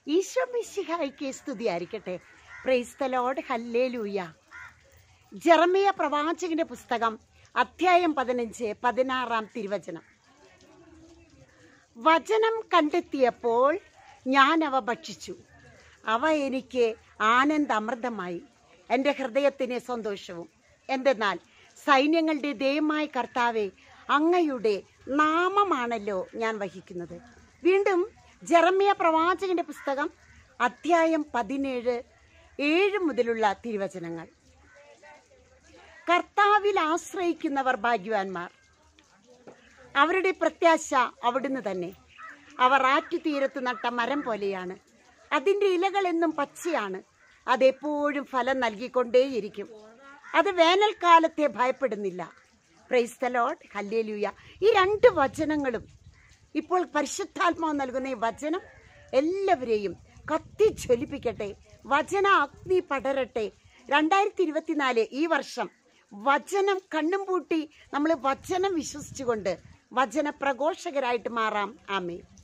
ഈശോ മിശിഹായ്ക്ക് സ്തുതിയായിരിക്കട്ടെ. Praise the Lord. Hallelujah. Jeremiah പ്രവാചകന്റെ പുസ്തകം അധ്യായം 15 16 തിരുവചനം. വചനം കണ്ടെത്തിയപ്പോൾ ഞാൻ അവ ഭക്ഷിച്ചു, അവ എനിക്ക് ആനന്ദാമൃതമായി, എൻ്റെ ഹൃദയത്തിന് സന്തോഷവും. എന്തെന്നാൽ സൈന്യങ്ങളുടെ ദൈവമായ കർത്താവെ, അങ്ങയുടെ നാമമാണല്ലോ ഞാൻ വഹിക്കുന്നത്. വീണ്ടും ജെറമ്യ പ്രവാചകന്റെ പുസ്തകം അധ്യായം 17 7 മുതലുള്ള തിരുവചനങ്ങൾ. കർത്താവിൽ ആശ്രയിക്കുന്നവർ ഭാഗ്യവാന്മാർ, അവരുടെ പ്രത്യാശ അവിടുന്ന് തന്നെ. അവർ ആറ്റുതീരത്ത് നട്ട മരം പോലെയാണ്, അതിൻ്റെ ഇലകൾ എന്നും പച്ചയാണ്, അതെപ്പോഴും ഫലം നൽകിക്കൊണ്ടേയിരിക്കും, അത് വേനൽക്കാലത്തെ ഭയപ്പെടുന്നില്ല. Praise the Lord. ഹല്ലേലൂയ. ഈ 2 വചനങ്ങളും ഇപ്പോൾ പരിശുദ്ധാത്മാവ് നൽകുന്ന ഈ വചനം എല്ലാവരെയും കത്തിജ്വലിപ്പിക്കട്ടെ. വചന അഗ്നി പടരട്ടെ. 2024 ഈ വർഷം വചനം കണ്ണും പൂട്ടി നമ്മൾ വചനം വിശ്വസിച്ചുകൊണ്ട് വചന പ്രഘോഷകരായിട്ട് മാറാം. ആമേൻ.